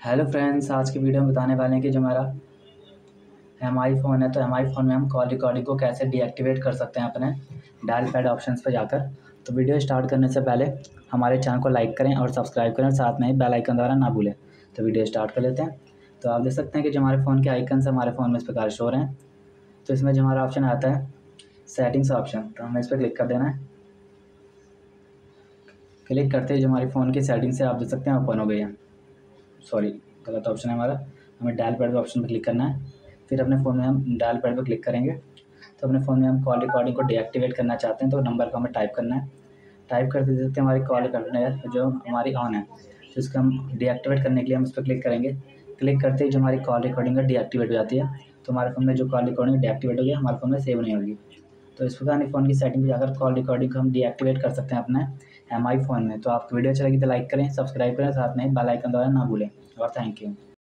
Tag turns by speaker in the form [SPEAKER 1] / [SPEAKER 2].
[SPEAKER 1] Hello friends, आज की video में बताने वाले हैं कि जो हमारा एमआई फ़ोन है तो एमआई फ़ोन में हम कॉल रिकॉर्डिंग को कैसे डीएक्टिवेट कर सकते हैं अपने डायल पैड ऑप्शंस पर जाकर। तो वीडियो स्टार्ट करने से पहले हमारे चैनल को लाइक करें और सब्सक्राइब करें और साथ में ही बेल आइकन द्वारा ना भूलें। तो वीडियो स्टार्ट कर लेते हैं। तो आप देख सकते हैं कि जो हमारे फ़ोन के आइकन्स हमारे फ़ोन में इस प्रकार शो हो रहे हैं। तो इसमें जो हमारा ऑप्शन आता है सेटिंग्स ऑप्शन, तो हमें इस पर क्लिक कर देना है। क्लिक करते ही जो हमारी फ़ोन की सेटिंग्स है आप देख सकते हैं ओपन हो गई है। सॉरी, गलत ऑप्शन है हमारा। हमें डायल पैड पे ऑप्शन पर क्लिक करना है। फिर अपने फ़ोन में हम डायल पैड पर क्लिक करेंगे। तो अपने फ़ोन में हम कॉल रिकॉर्डिंग को डीएक्टिवेट करना चाहते हैं तो नंबर को हमें टाइप करना है। टाइप करते देख सकते हैं हमारी कॉल रिकॉर्डिंग है जो हमारी ऑन है, तो इसको हम डीएक्टिवेट करने के लिए हम इस पर क्लिक करेंगे। क्लिक करते ही जो हमारी कॉल रिकॉर्डिंग है डीएक्टिवेट हो जाती है। तो हमारे फ़ोन में जो कॉल रिकॉर्डिंग डीएक्टिवेट हो गई हमारे फ़ोन में सेव नहीं होगी। तो इस प्रकार अपने फ़ोन की सेटिंग में जाकर कॉल रिकॉर्डिंग को हम डीएक्टिवेट कर सकते हैं अपने एमआई फ़ोन में। तो आपको वीडियो अच्छी लगी तो लाइक करें, सब्सक्राइब करें, साथ में बेल आइकन दबाना ना भूलें। और थैंक यू।